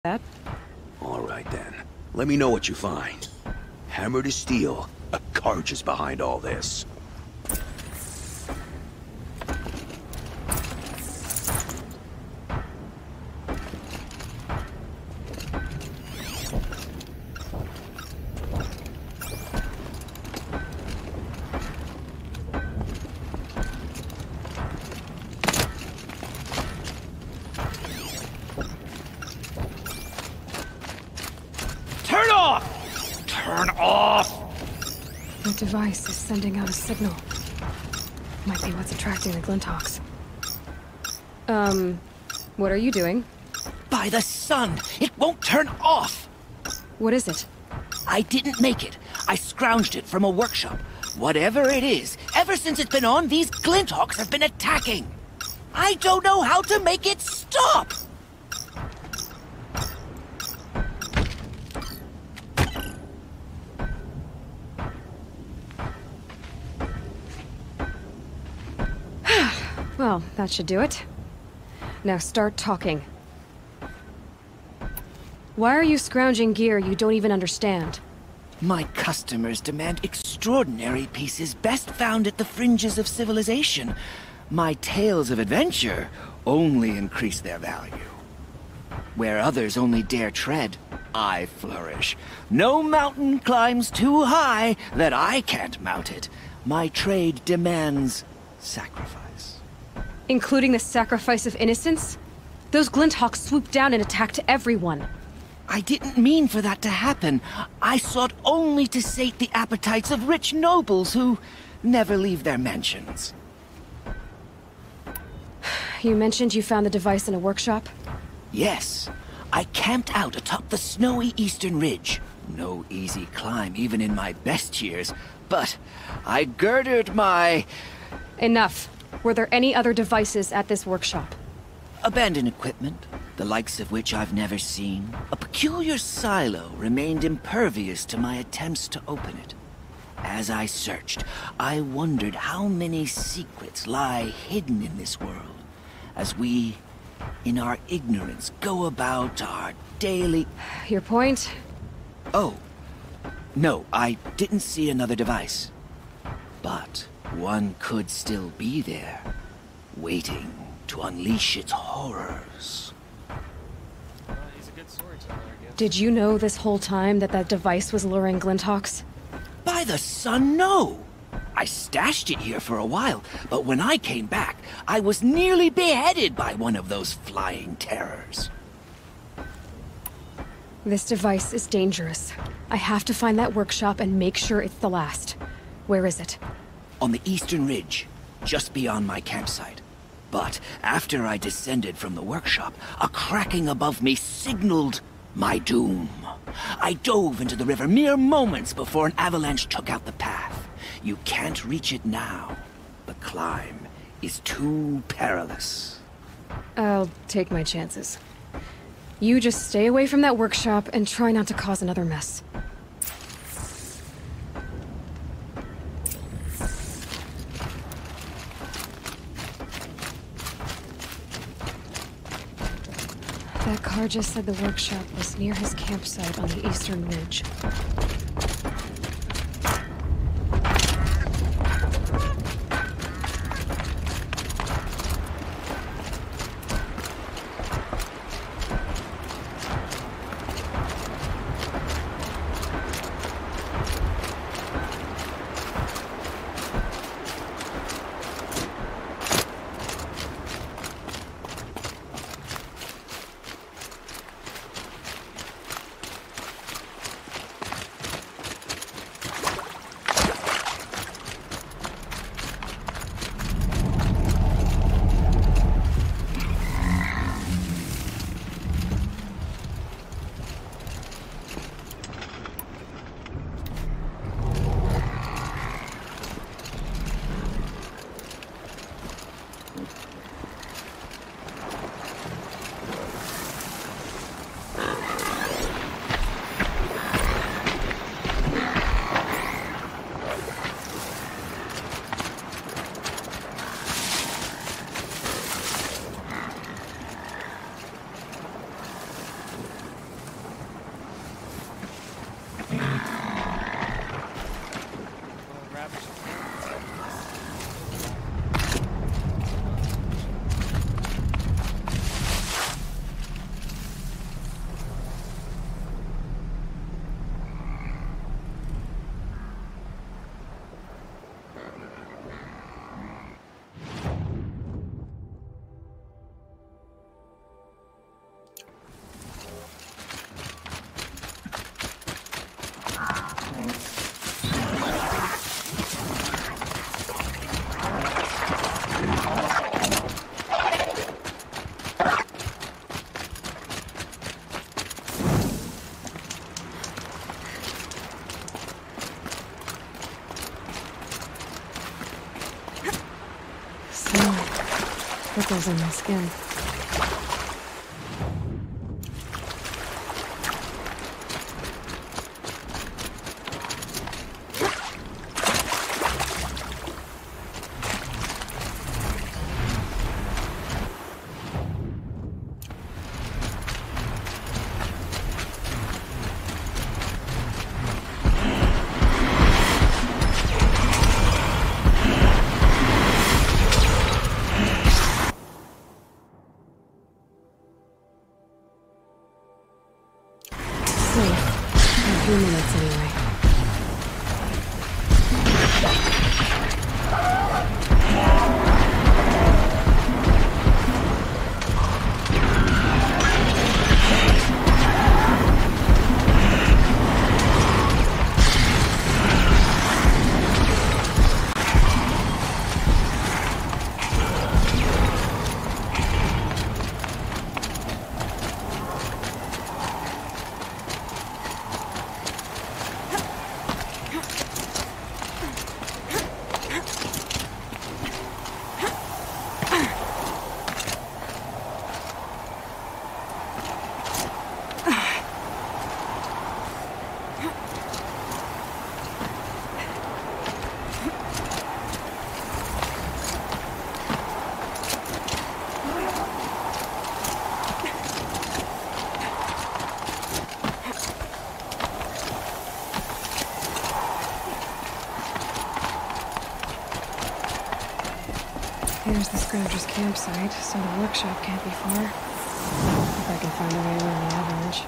that. All right then. Let me know what you find. Hammer to steel, a Carja is behind all this. The device is sending out a signal. Might be what's attracting the Glinthawks. What are you doing? By the sun! It won't turn off! What is it? I didn't make it. I scrounged it from a workshop. Whatever it is, ever since it's been on, these Glinthawks have been attacking. I don't know how to make it stop! Well, that should do it. Now start talking. Why are you scrounging gear you don't even understand? My customers demand extraordinary pieces best found at the fringes of civilization. My tales of adventure only increase their value. Where others only dare tread, I flourish. No mountain climbs too high that I can't mount it. My trade demands sacrifice. Including the sacrifice of innocence? Those Glinthawks swooped down and attacked everyone. I didn't mean for that to happen. I sought only to sate the appetites of rich nobles who never leave their mansions. You mentioned you found the device in a workshop? Yes. I camped out atop the snowy eastern ridge. No easy climb even in my best years, but I girded my... Enough. Were there any other devices at this workshop? Abandoned equipment, the likes of which I've never seen. A peculiar silo remained impervious to my attempts to open it. As I searched, I wondered how many secrets lie hidden in this world, as we, in our ignorance, go about our daily... Your point? Oh. No, I didn't see another device. But one could still be there, waiting to unleash its horrors. He's a good storyteller, I guess. Did you know this whole time that device was luring Glinthawks? By the sun, no! I stashed it here for a while, but when I came back, I was nearly beheaded by one of those flying terrors. This device is dangerous. I have to find that workshop and make sure it's the last. Where is it? On the eastern ridge, just beyond my campsite. But after I descended from the workshop, a cracking above me signaled my doom. I dove into the river mere moments before an avalanche took out the path. You can't reach it now. The climb is too perilous. I'll take my chances. You just stay away from that workshop and try not to cause another mess. That car just said the workshop was near his campsite on the eastern ridge. tingles on my skin. Safe. In a few minutes, anyway. Here's the Scrounger's campsite, so the workshop can't be far. If I can find a way around the avalanche.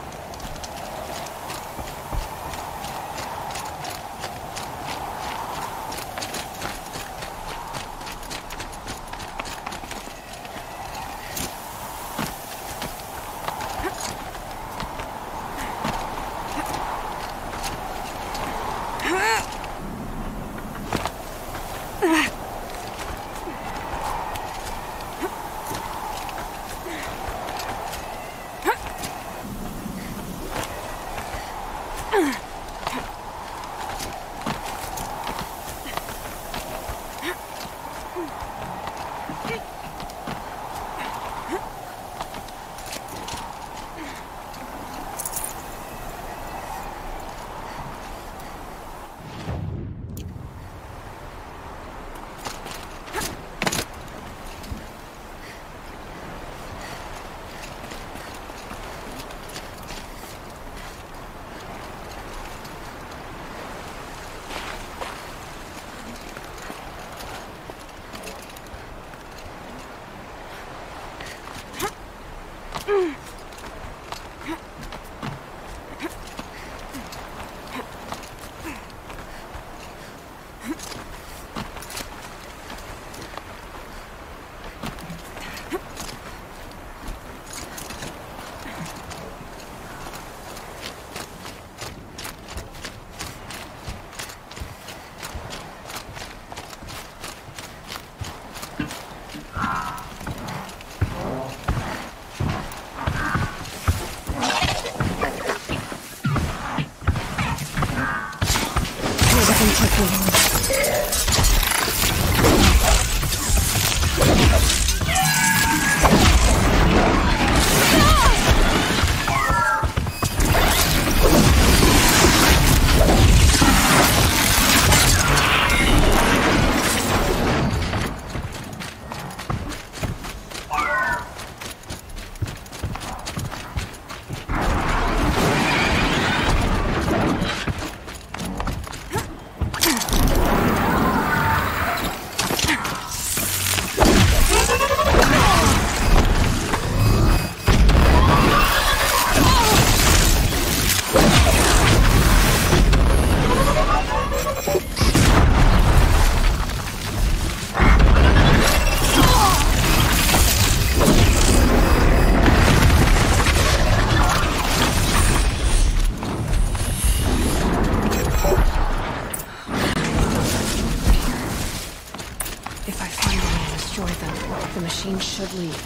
The machine should leave.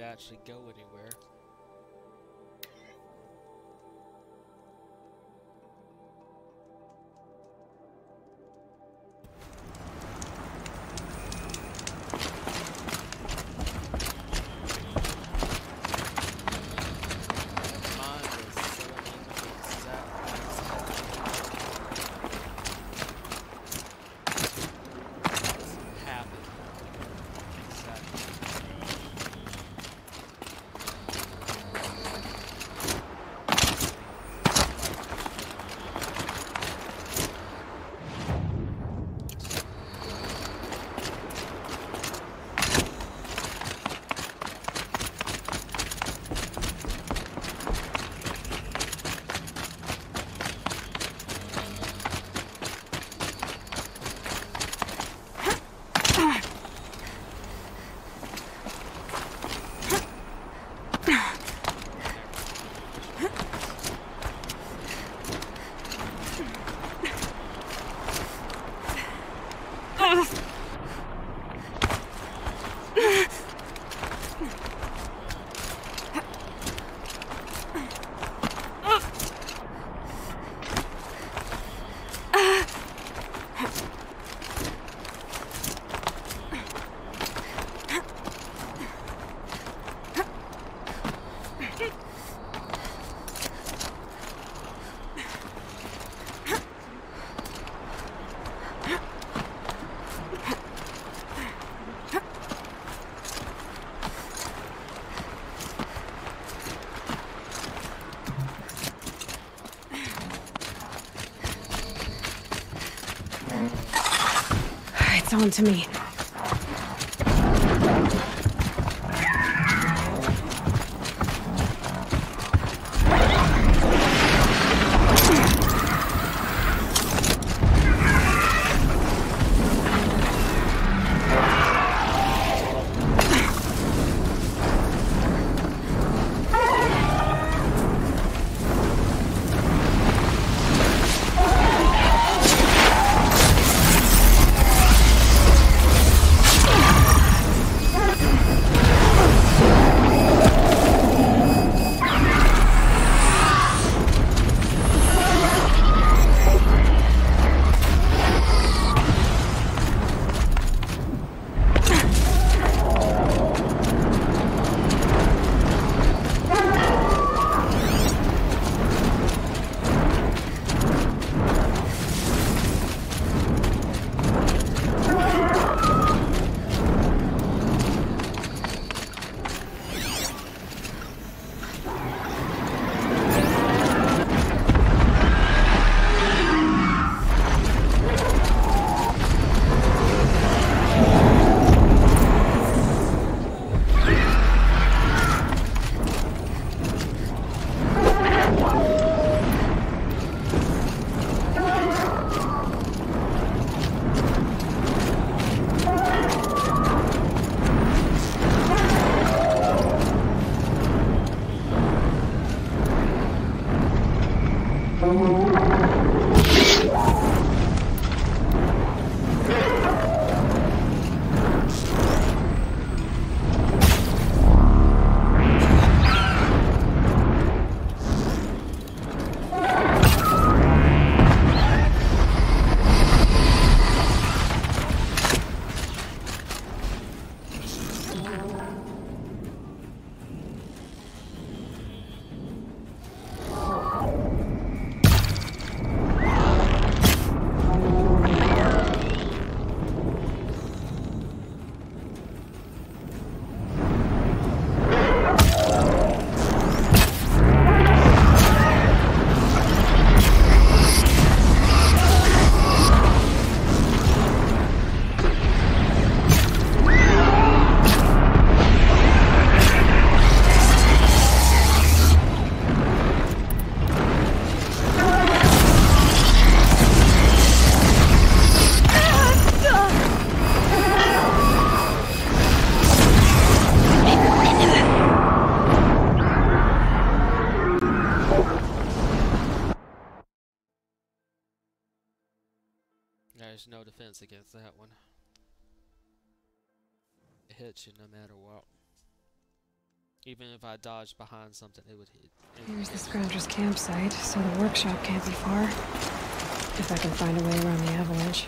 actually go anywhere. It's on to me. There's no defense against that one. It hits you no matter what. Even if I dodged behind something, it would hit. Here's the Scrounger's campsite, so the workshop can't be far. If I can find a way around the avalanche.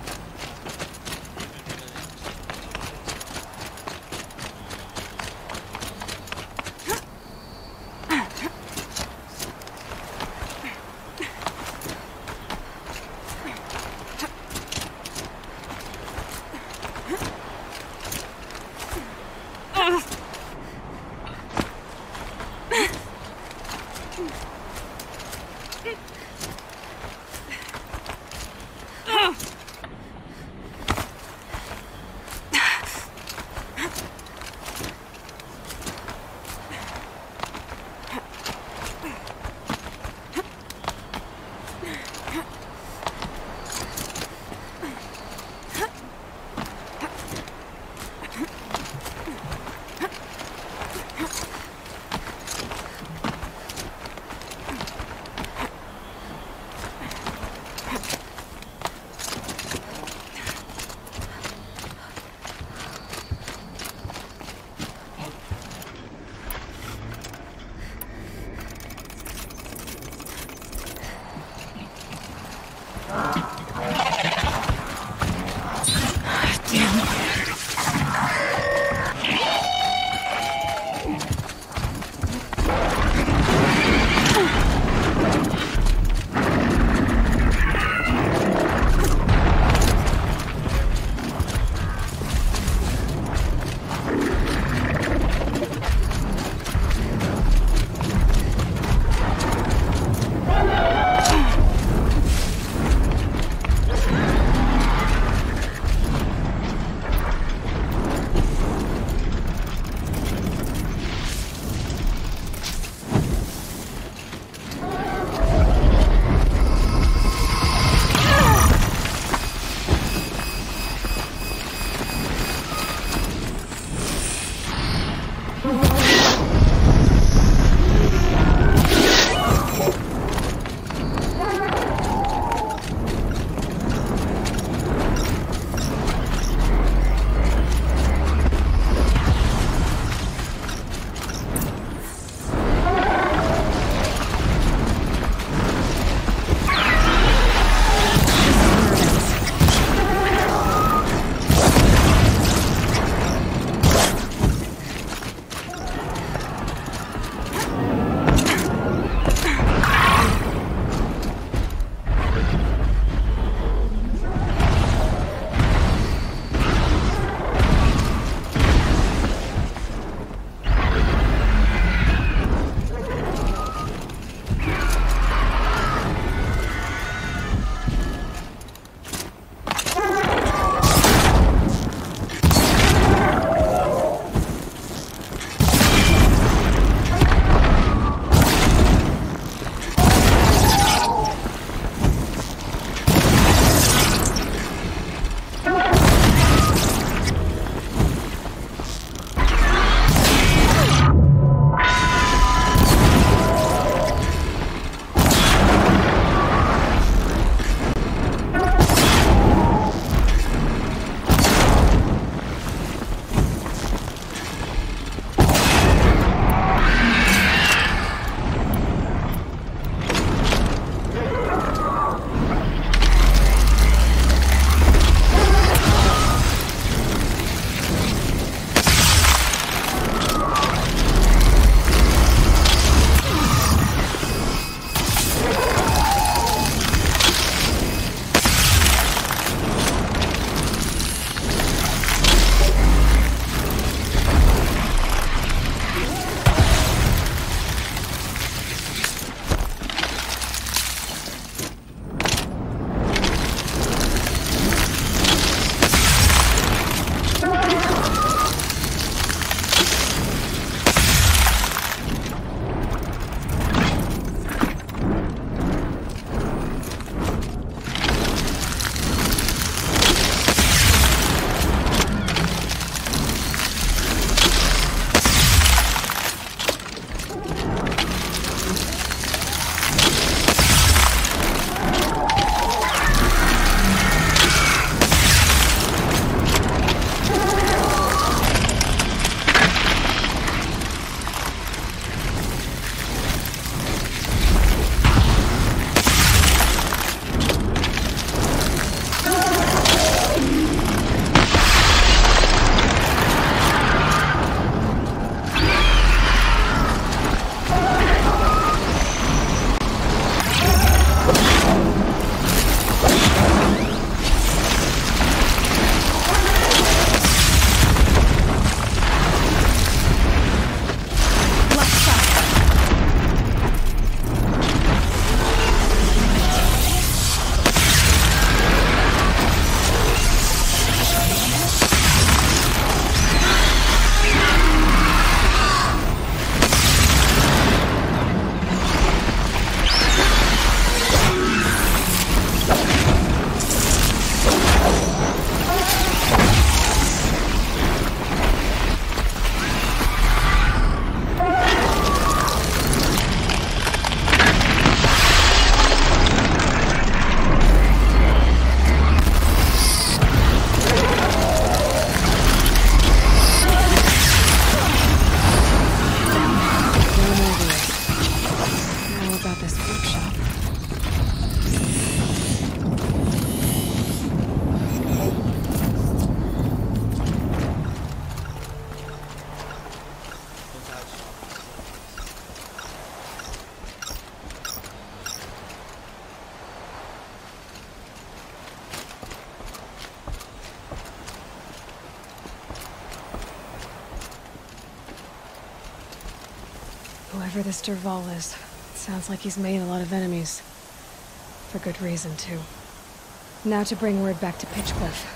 Whoever this Dervahl is, it sounds like he's made a lot of enemies. For good reason, too. Now to bring word back to Pitchcliff.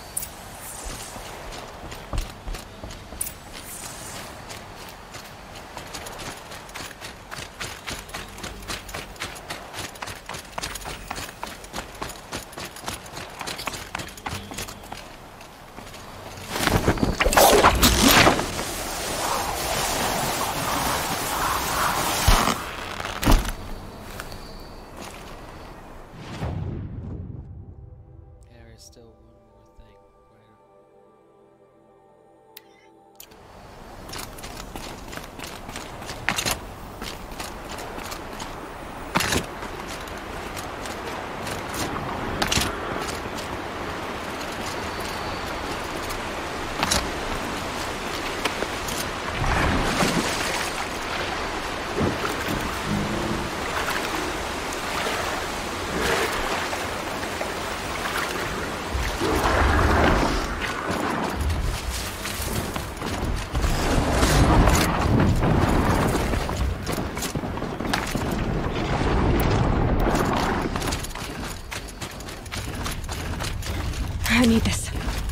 I need this.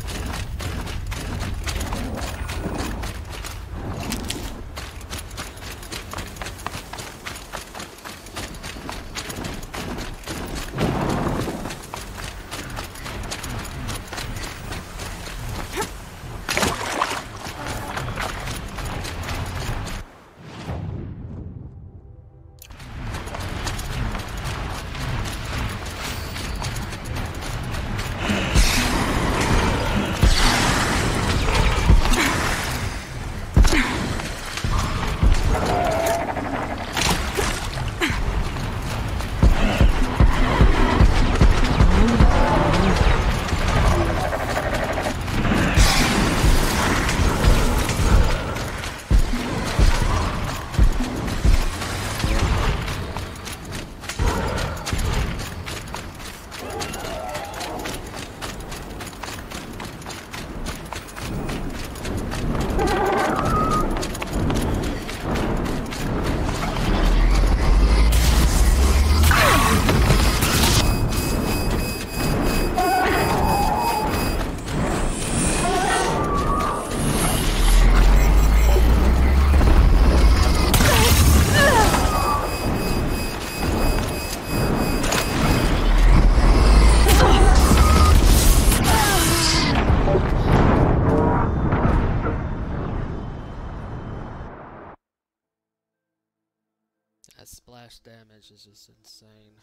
That splash damage is just insane.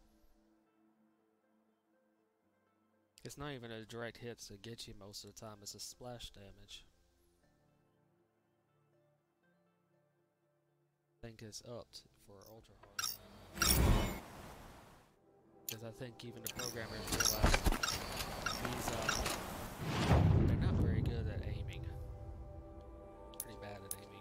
It's not even a direct hit to get you most of the time, it's a splash damage. I think it's upped for ultra hard. Because I think even the programmers realize these, they're not very good at aiming. Pretty bad at aiming.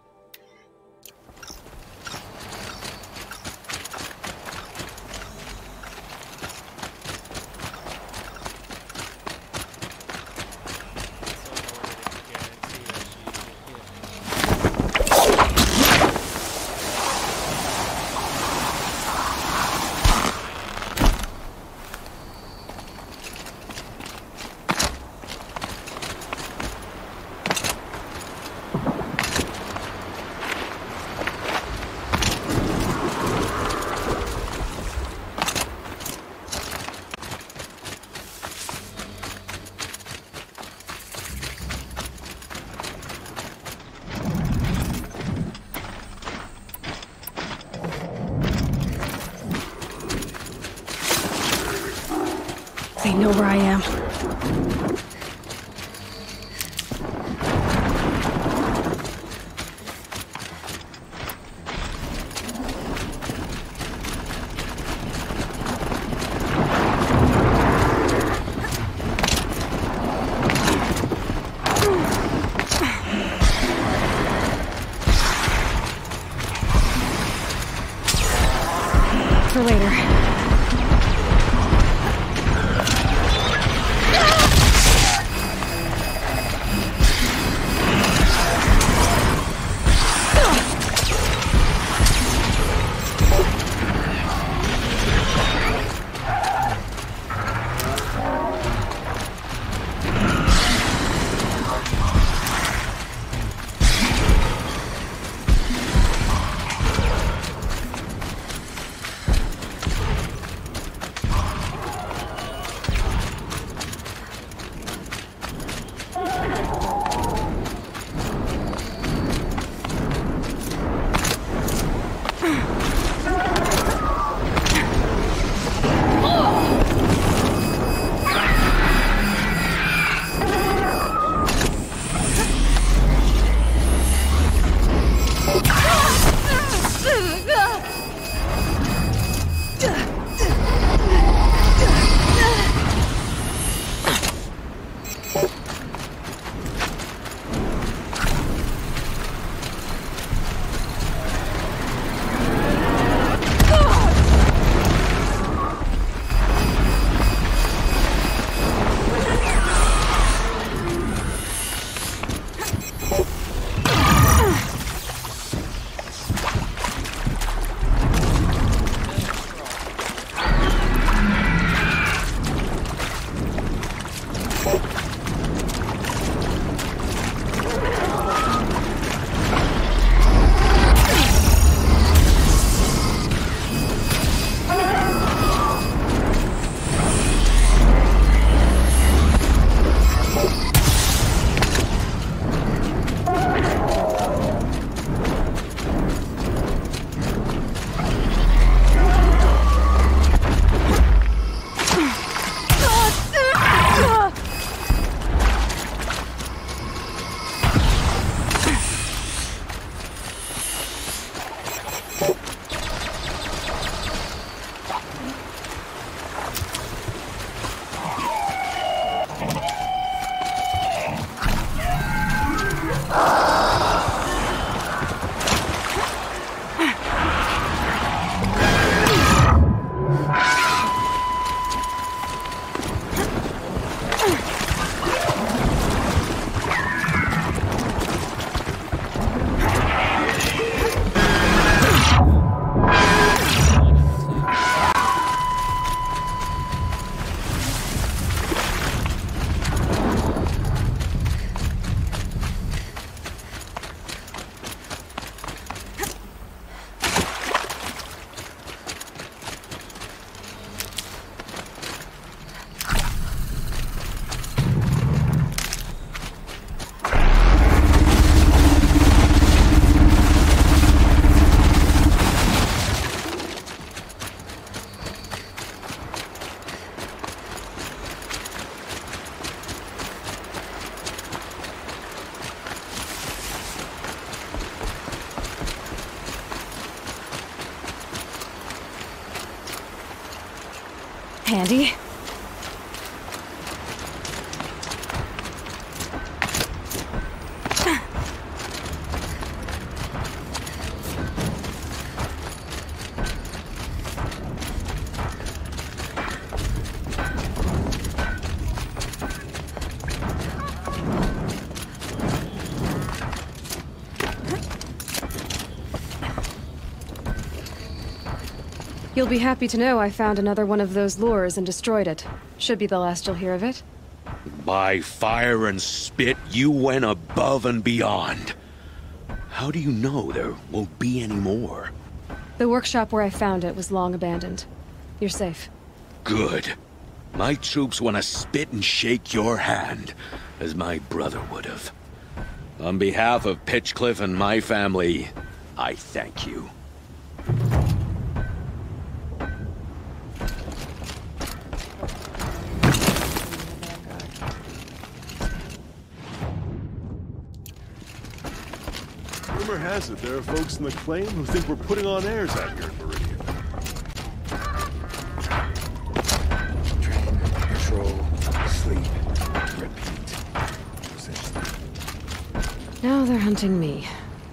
They know where I am. For later. handy. You'll be happy to know I found another one of those lures and destroyed it. Should be the last you'll hear of it. By fire and spit, you went above and beyond. How do you know there won't be any more? The workshop where I found it was long abandoned. You're safe. Good. My troops want to spit and shake your hand, as my brother would have. On behalf of Pitchcliff and my family, I thank you. Rumor has it there are folks in the claim who think we're putting on airs out here in Meridian. Train, patrol, sleep, repeat. Essentially. Now they're hunting me.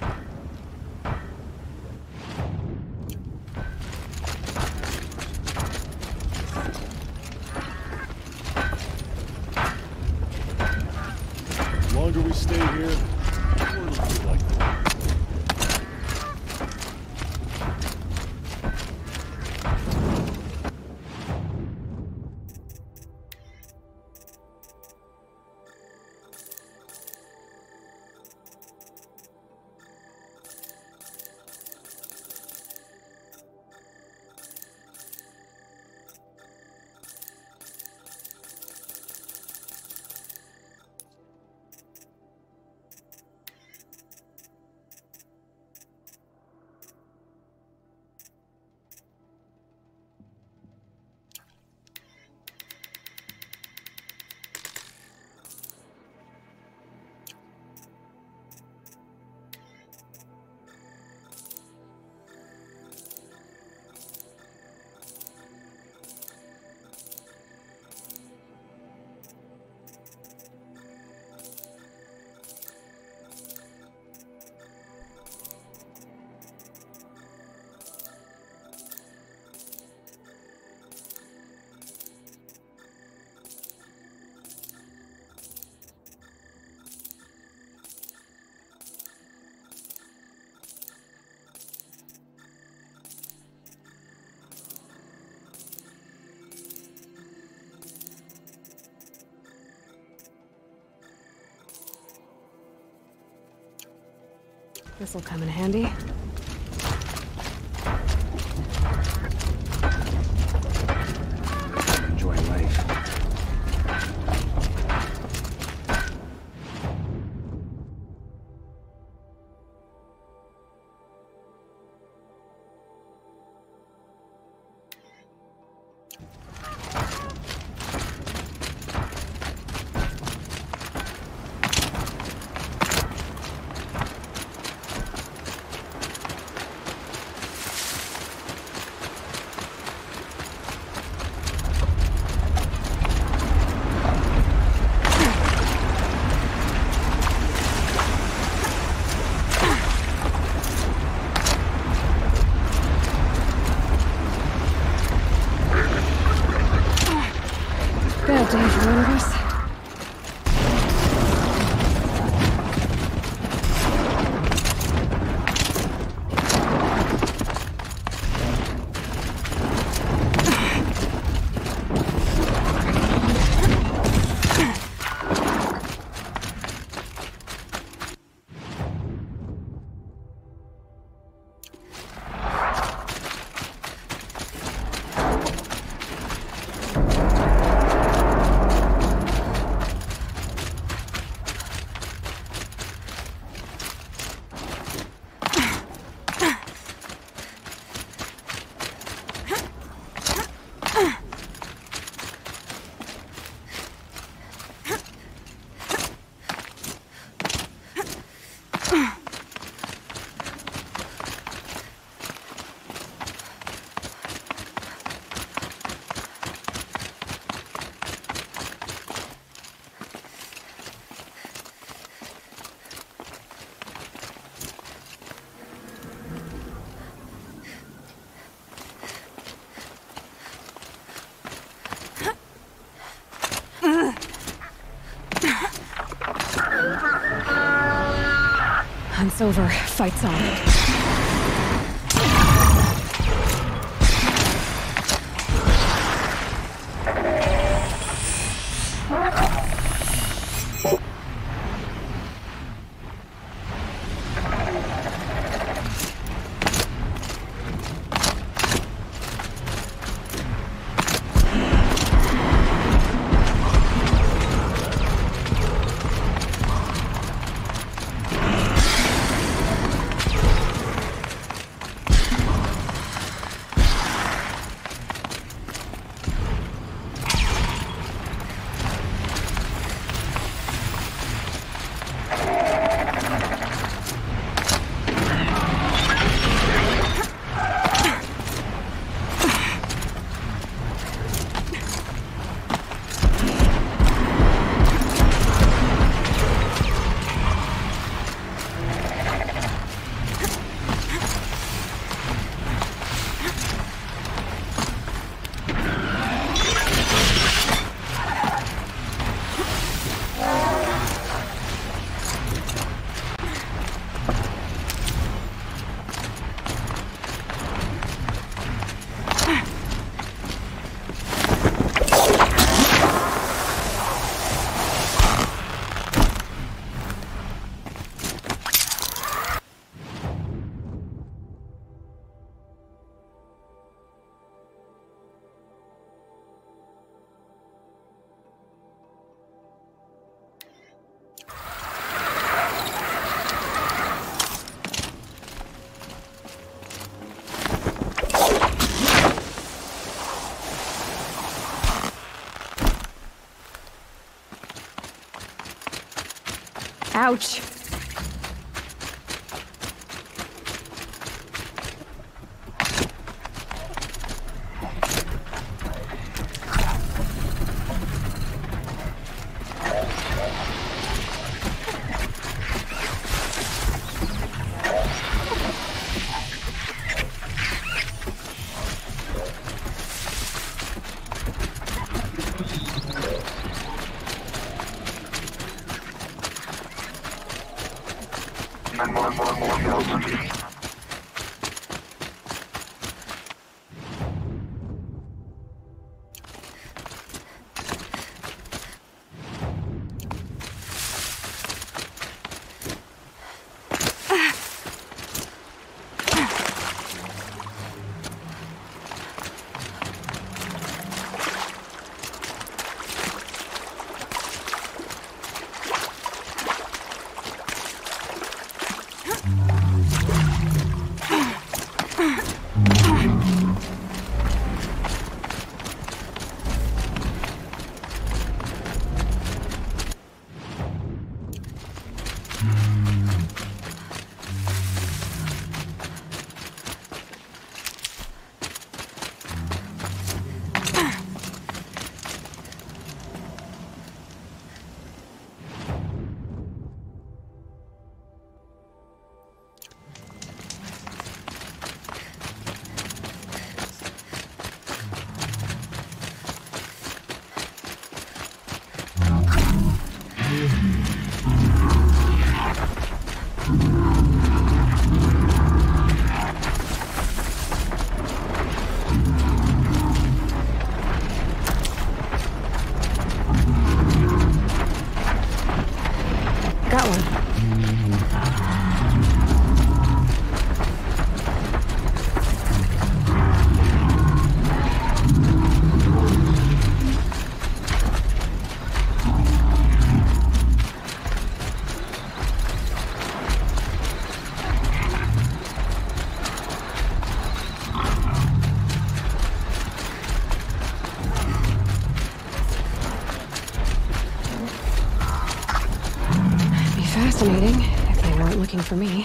The longer we stay here, the more it'll feel like home. This'll come in handy. Enjoy life. It's over. Fight's on. Ouch. Got one. Fascinating, if they weren't looking for me.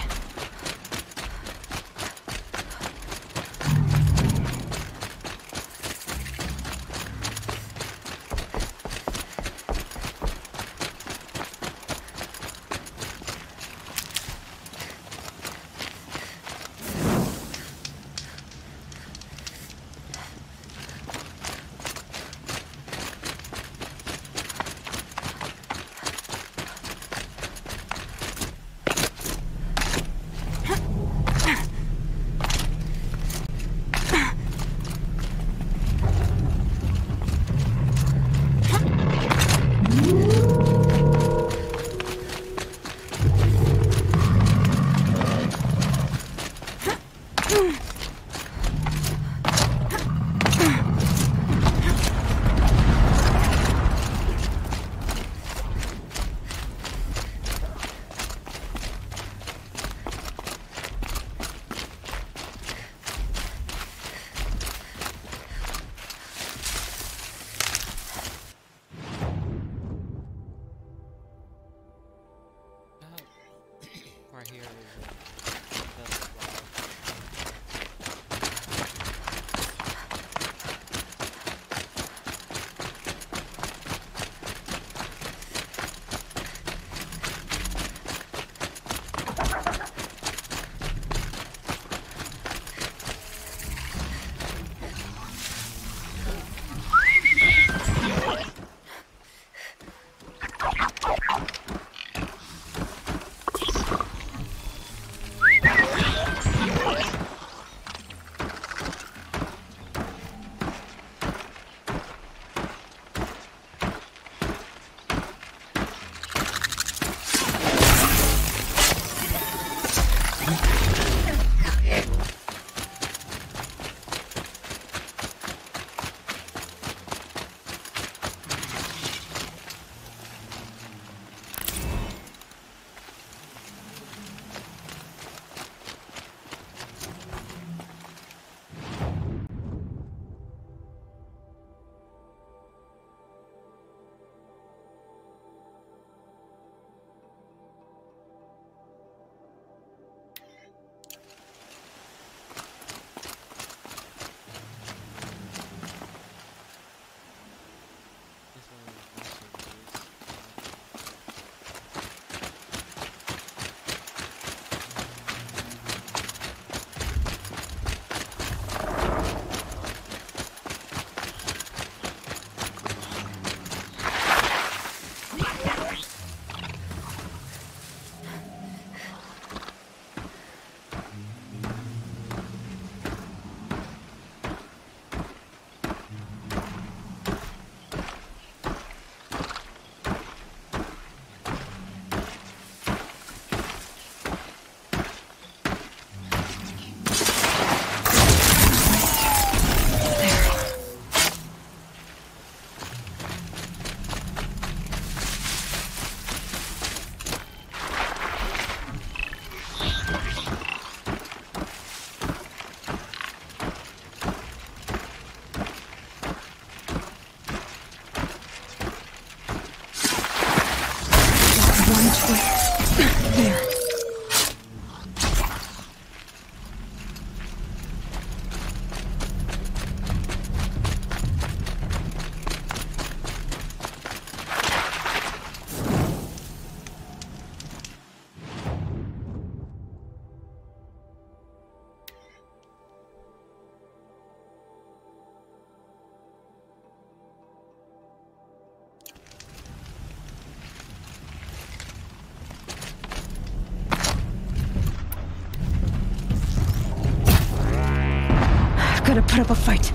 Gotta put up a fight.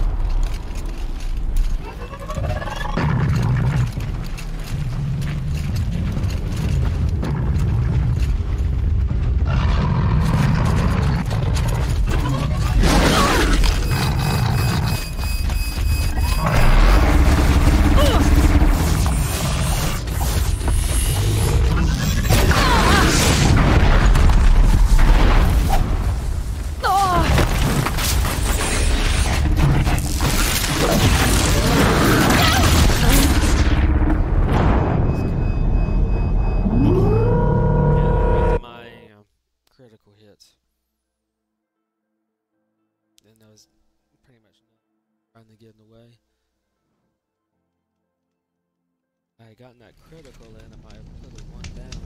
I had gotten that critical in, I might have put it one down.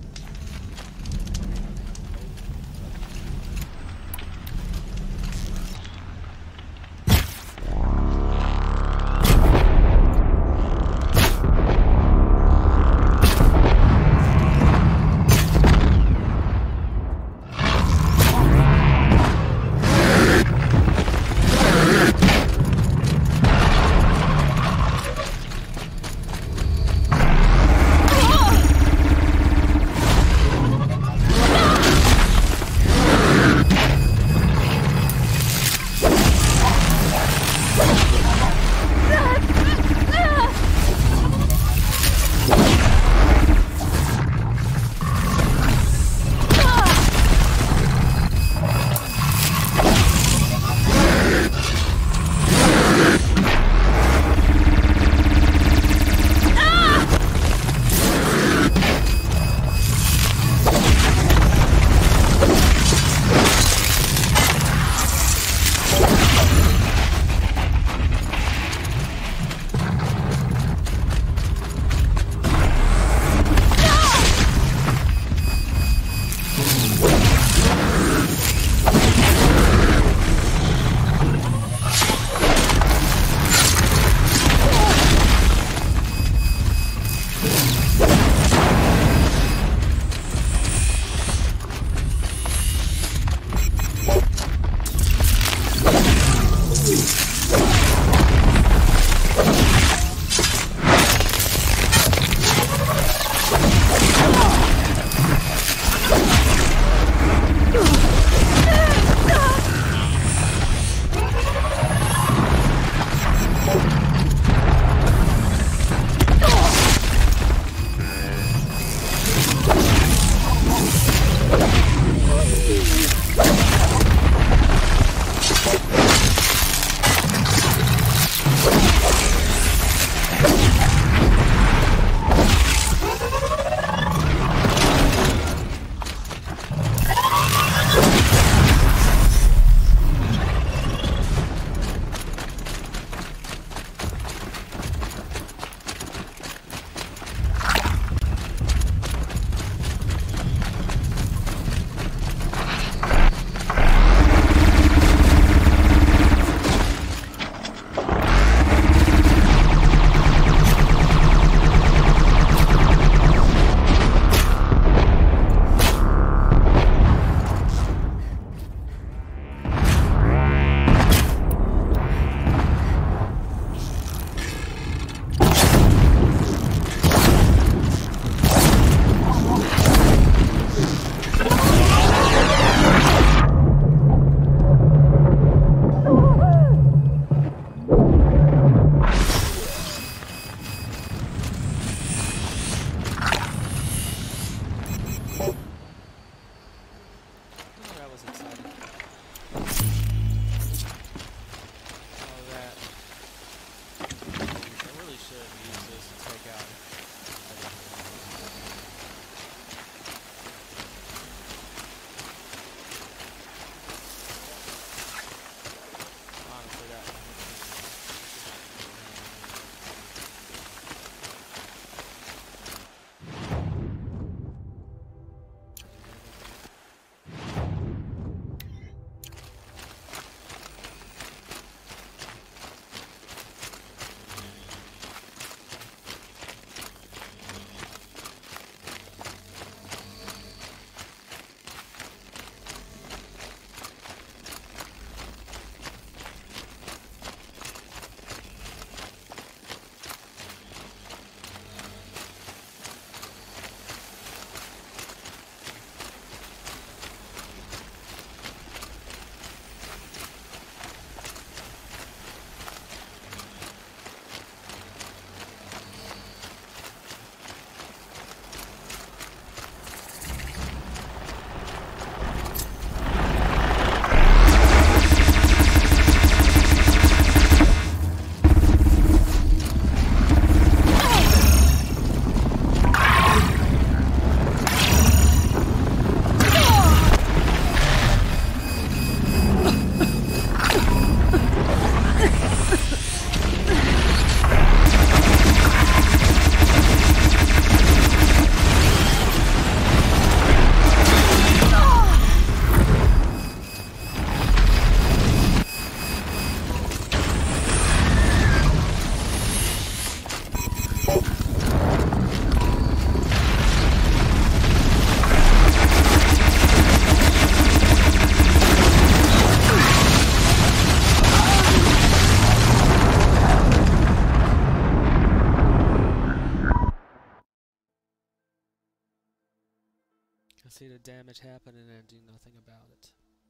the damage happen and then do nothing about it.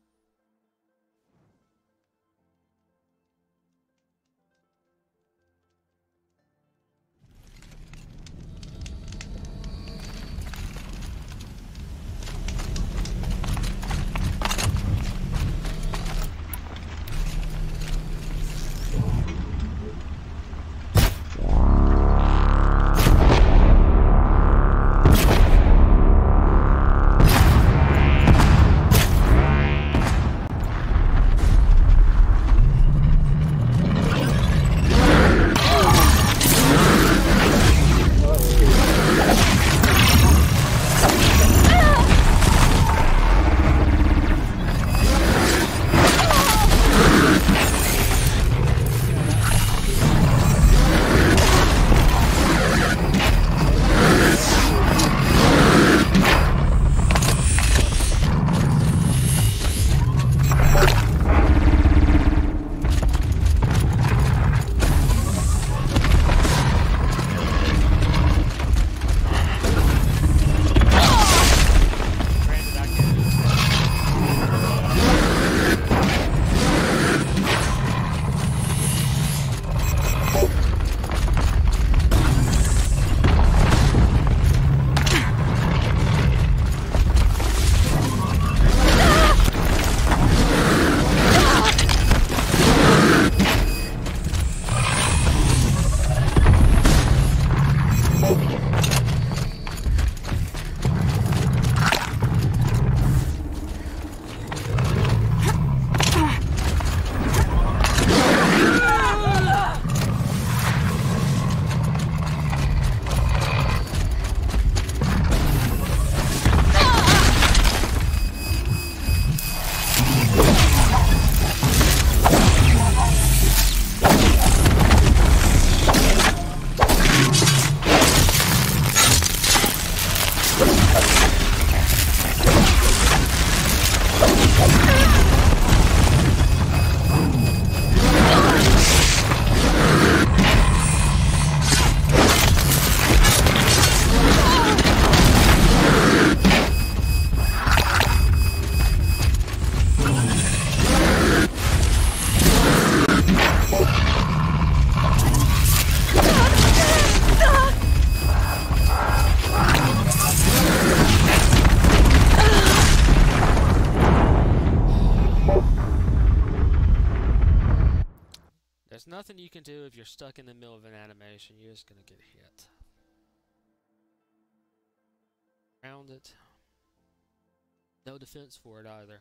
Nothing you can do if you're stuck in the middle of an animation. You're just gonna get hit. Round it. No defense for it either.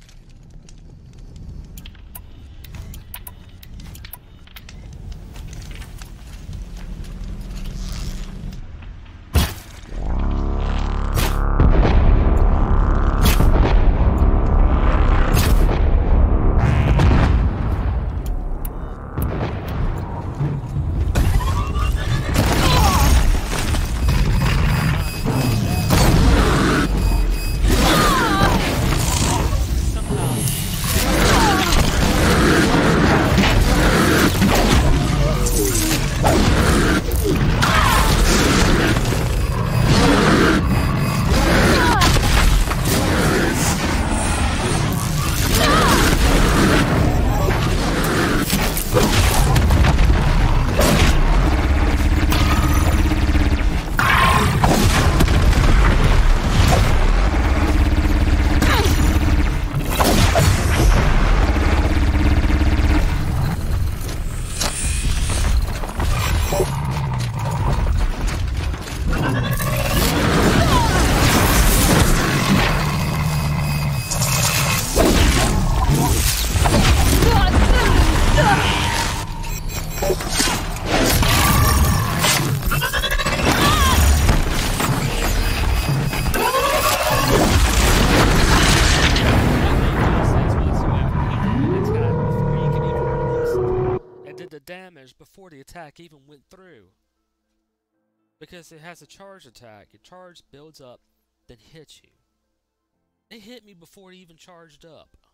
Before the attack even went through. Because it has a charge attack. Your charge builds up, then hits you. It hit me before it even charged up.